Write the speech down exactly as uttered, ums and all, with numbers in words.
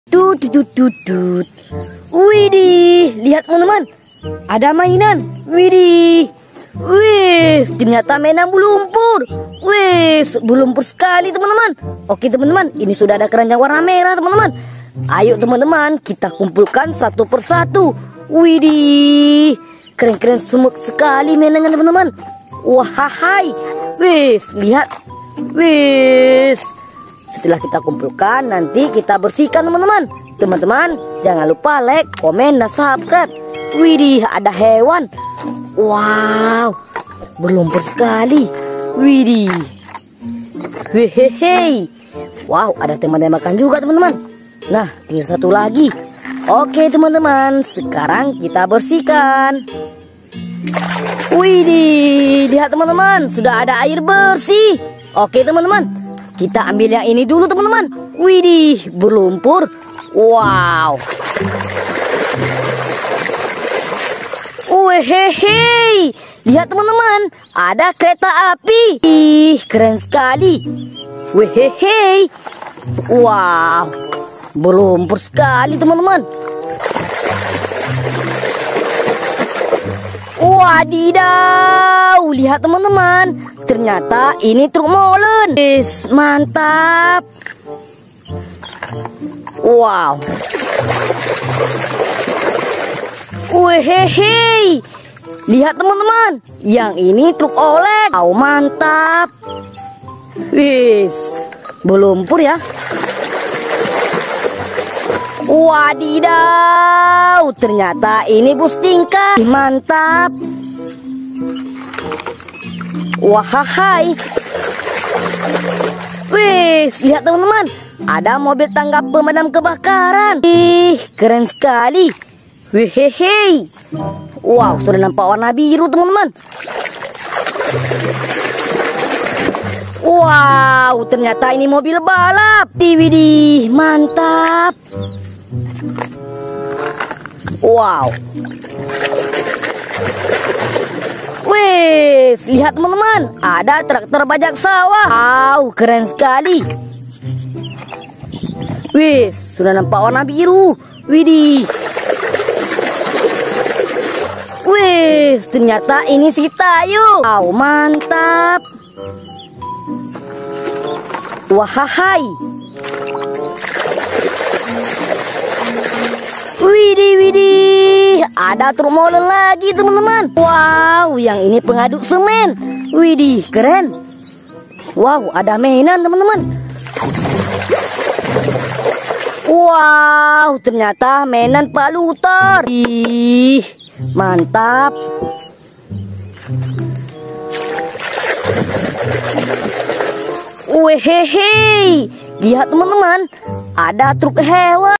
Tut tut tut tut. Widih, lihat teman-teman, ada mainan. Widih, wih, ternyata mainan berlumpur. Wih, berlumpur sekali teman-teman. Oke teman-teman, ini sudah ada keranjang warna merah teman-teman. Ayo teman-teman, kita kumpulkan satu persatu. Widih, keren-keren semut sekali mainannya teman-teman. Wahai, wih, lihat, wih. Setelah kita kumpulkan, nanti kita bersihkan teman-teman. Teman-teman, jangan lupa like, komen, dan subscribe. Widih, ada hewan. Wow, berlumpur sekali. Widih, hehehe. Wow, ada tembakan juga teman-teman. Nah, tinggal satu lagi. Oke teman-teman, sekarang kita bersihkan. Widih, lihat teman-teman, sudah ada air bersih. Oke teman-teman, kita ambil yang ini dulu teman-teman. Widih, berlumpur. Wow. Wehehe, lihat teman-teman, ada kereta api. Ih, keren sekali. Wehehe. Wow, berlumpur sekali teman-teman. Wadidaw, lihat teman-teman, ternyata ini truk molen. Yes, mantap. Wow. Wehehe, lihat teman-teman, yang ini truk oleng. Wow, mantap. Wis, berlumpur ya. Wadidaw, ternyata ini bus tingkah. Mantap. Wahai. Wih, lihat teman-teman, ada mobil tangga pemadam kebakaran. Ih, keren sekali. Wehehe. Wow, sudah nampak warna biru teman-teman. Wow, ternyata ini mobil balap. Widih, mantap. Wow. Wih, lihat teman-teman, ada traktor bajak sawah. Wow, keren sekali. Wih, sudah nampak warna biru. Widih. Wih, ternyata ini si Tayo. Wow, mantap. Wahai. Widih, widih, ada truk molen lagi teman-teman. Wow, yang ini pengaduk semen. Widih, keren. Wow, ada mainan teman-teman. Wow, ternyata mainan palutar. Ih, mantap. Wehehe, lihat teman-teman, ada truk hewan.